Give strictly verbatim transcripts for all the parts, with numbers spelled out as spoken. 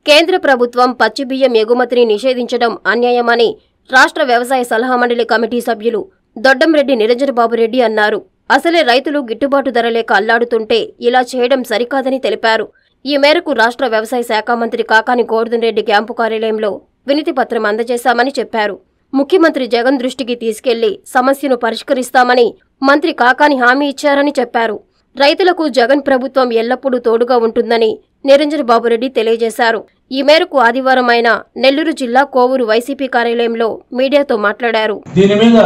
కేంద్ర ప్రభుత్వం పచ్చి బియ్యం ఎగుమతిని నిషేధించడం అన్యాయమని రాష్ట్ర వ్యవసాయ సలహా మండలి కమిటీ సభ్యులు దొడ్డంరెడ్డి నిరంజనబాబు రెడ్డి అన్నారు. అసలే రైతులు గిట్టుబాటు ధర లేక అల్లాడుతుంటే ఇలా చేయడం సరికాదని తెలిపారు. ఈ మేరకు రాష్ట్ర వ్యవసాయ శాఖ మంత్రి కాకాని గోవర్ధన్ రెడ్డి క్యాంపు కార్యాలయంలో వినతి పత్రం అందజేశామని చెప్పారు. ముఖ్యమంత్రి జగన్ దృష్టికి తీసుకెళ్లి సమస్యను పరిష్కరిస్తామని మంత్రి కాకాని హామీ ఇచ్చారని చెప్పారు. రైతులకు జగన్ ప్రభుత్వం ఎల్లప్పుడూ తోడుగా ఉంటుందని నిరంజనబాబు రెడ్డి తెలియజేశారు. ఈ మేరకు ఆదివారం ఆయన నెల్లూరు జిల్లా కోవూరు వైసీపీ కార్యాలయంలో మీడియాతో మాట్లాడారు. దీని మీద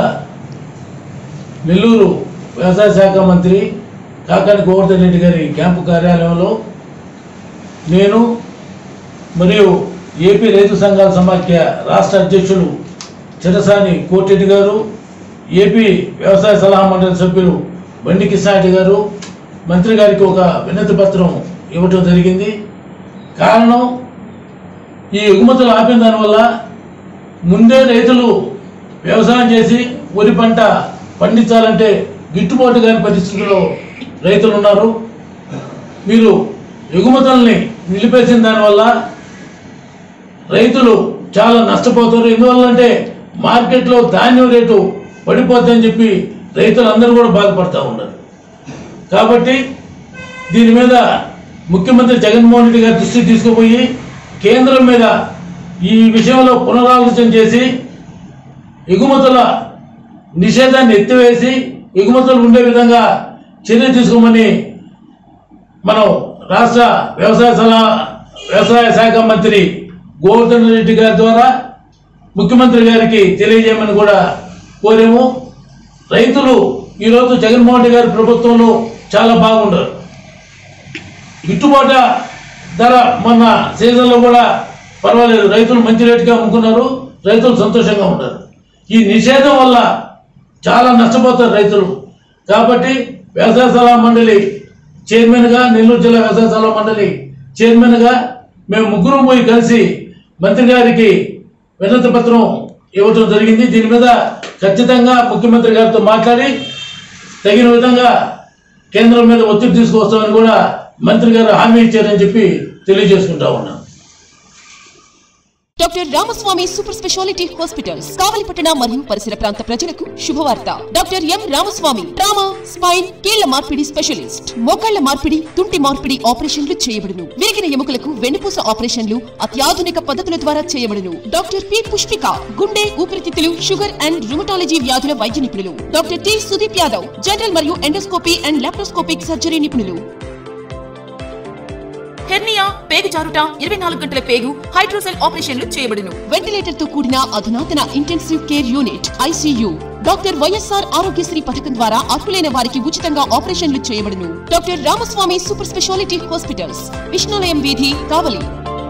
నెల్లూరు వ్యవసాయ శాఖ మంత్రి కాకాని గోవర్ధన్ రెడ్డి గారి క్యాంపు కార్యాలయంలో నేను మరియు ఏపీ రైతు సంఘాల సమాఖ్య రాష్ట్ర అధ్యక్షులు చిరసాని కోటిరెడ్డి గారు, ఏపీ వ్యవసాయ సలహా మండలి సభ్యులు బండి కిషారెడ్డి గారు మంత్రి గారికి ఒక వినతి పత్రం ఇవ్వటం జరిగింది. కారణం, ఈ ఎగుమతులు ఆపిన దానివల్ల ముందే రైతులు వ్యవసాయం చేసి వరి పంట పండించాలంటే గిట్టుబాటు కాని పరిస్థితుల్లో రైతులు ఉన్నారు. మీరు ఎగుమతుల్ని నిలిపేసిన దానివల్ల రైతులు చాలా నష్టపోతారు. ఎందువల్లంటే మార్కెట్లో ధాన్యం రేటు పడిపోతుందని చెప్పి రైతులందరూ కూడా బాధపడుతూ ఉన్నారు. కాబట్టి దీని మీద ముఖ్యమంత్రి జగన్మోహన్ రెడ్డి గారి దృష్టికి తీసుకుపోయి కేంద్రం మీద ఈ విషయంలో పునరాలోచన చేసి ఎగుమతుల నిషేధాన్ని ఎత్తివేసి ఎగుమతులు ఉండే విధంగా చర్య తీసుకోమని మనం రాష్ట్ర వ్యవసాయ సలహా వ్యవసాయ శాఖ మంత్రి గోవర్ధన్ రెడ్డి గారి ద్వారా ముఖ్యమంత్రి గారికి తెలియజేయమని కూడా కోరాము. రైతులు ఈరోజు జగన్మోహన్ రెడ్డి గారి ప్రభుత్వంలో చాలా బాగుంటారు. గిట్టుబాటు ధర మొన్న సీజన్లో కూడా పర్వాలేదు, రైతులు మంచి రేటుగా అమ్ముకున్నారు, రైతులు సంతోషంగా ఉన్నారు. ఈ నిషేధం వల్ల చాలా నష్టపోతారు రైతులు. కాబట్టి వ్యవసాయ సలహా మండలి చైర్మన్గా, నెల్లూరు జిల్లా వ్యవసాయ సలహా మండలి చైర్మన్గా మేము ముగ్గురు పోయి కలిసి మంత్రి గారికి వినతి పత్రం ఇవ్వటం జరిగింది. దీని మీద ఖచ్చితంగా ముఖ్యమంత్రి గారితో మాట్లాడి తగిన విధంగా కేంద్రం మీద ఒత్తిడి తీసుకొస్తామని కూడా మంత్రి గారు హామీ ఇచ్చారని చెప్పి తెలియజేసుకుంటా ఉన్నాం. Doctor Ramaswamy super speciality hospitals కావలిపట్టణ మరియు పరిసర ప్రాంత ప్రజలకు శుభవార్త. Doctor M Ramaswamy trauma, spine, కీళ్ల మార్పిడి స్పెషలిస్ట్. మోకాళ్ల మార్పిడి, తుంటి మార్పిడి ఆపరేషన్లు చేయబడును. విరిగిన ఎముకలకు వెన్నుపూస ఆపరేషన్లు అత్యాధునిక పద్ధతుల ద్వారా చేయబడును. డాక్టర్ పి పుష్పిక గుండె, ఊపిరితిత్తులు, షుగర్ అండ్ రుమటాలజీ వ్యాధుల వైద్య నిపుణులు. Doctor T Sudeep Yadav general మరియు ఎండోస్కోపీ అండ్ లాప్రోస్కోపిక్ సర్జరీ నిపుణులు. హెర్నియా, పేగు జారుట, ఇరవై నాలుగు గంటల పేగు, హైడ్రోసెల్ ఆపరేషన్లు చేయబడును. వెంటిలేటర్ తో కూడిన అధునాతన intensive care unit ICU. Doctor YSR Aarogyasri పథకం ద్వారా అర్హులైన వారికి ఉచితంగా ఆపరేషన్లు చేయబడును. Doctor Ramaswamy super speciality hospitals, Vishnulayam వీధి, కావలి.